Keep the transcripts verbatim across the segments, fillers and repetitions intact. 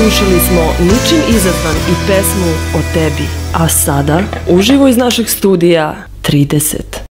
Slušali smo Ničim izazvan i pesmu O tebi. A sada, uživo iz našeg studija trideset.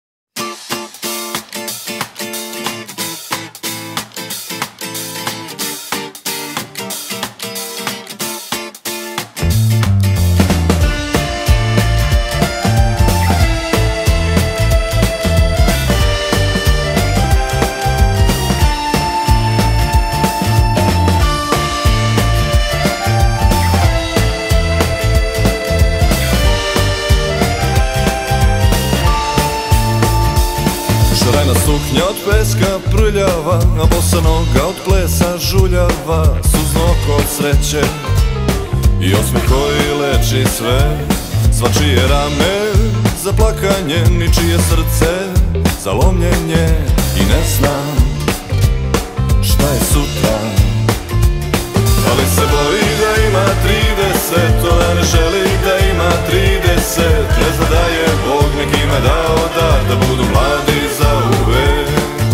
Šarena suknja od peska prljava, a bosa noga od plesa žuljava. Suzno oko od sreće i osmeh koji leči sve. Svačije rame za plakanje, ničije srce za lomljenje. I ne znam šta je sutra, ali se boji da ima trideset. Ona ne želi da ima trideset. Ne zna da je Bog nekima dao dar da budu mladi za uvek.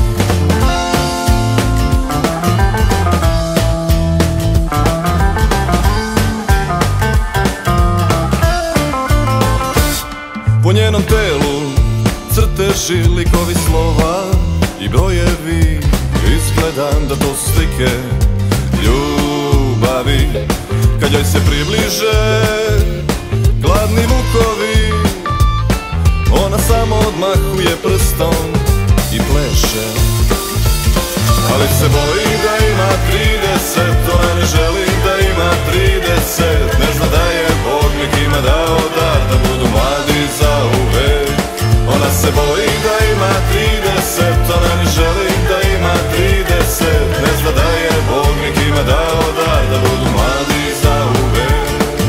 Po njenom telu crteži, likovi slova i brojevi. Izgledam da to su slike ljubavi. Kad joj se približe gladni vukovi, ona samo odmahuje prstom i pleše. Ali se boji da ima trideset. Ona ne želi da ima trideset. Ne zna da je Bog nekima dao dar da budu mladi za uvek. Ona se boji da ima trideset. Ona ne želi da ima trideset. Ne zna da je Bog nekima dao dar da budu mladi za uvek.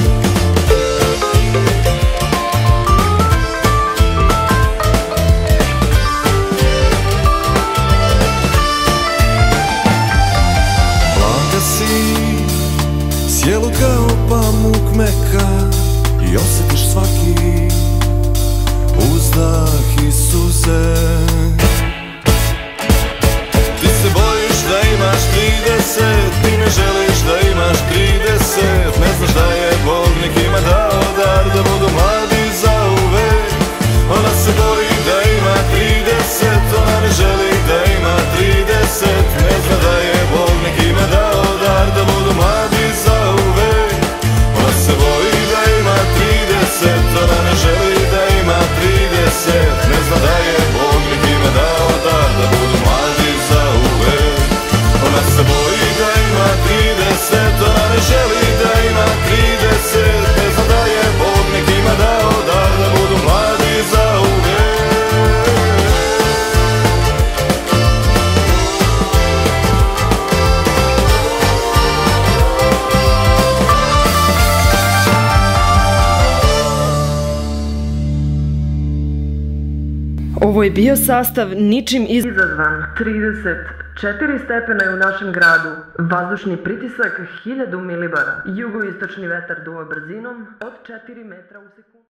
Sjelu kao pamuk meka i osjetiš svaki uzdah i suze. Ti se bojiš da imaš trideset, ti ne želiš da imaš trideset. Ne znaš da je Bog nekima dao dar da budu mladi za uvek. Ona se boji da ima trideset, ona ne želi da ima trideset. Ne zna da je Bog nekima dao dar da budu mladi za uvek. Ona se boji da ima trideset, ona ne želi da ima trideset. Ne zna da je Bog nekima dao dar da budu mladi za uvek. Ona se boji da ima trideset, ona ne želi da ima trideset. Ne zna da je Bog nekima dao dar da budu mladi za uvek. Ovo je bio sastav Ničim izazvan trideset. Četiri stepena je u našem gradu. Vazdušni pritisak hiljadu milibara. Jugoistočni vetar duva brzinom od četiri metra u sekundu.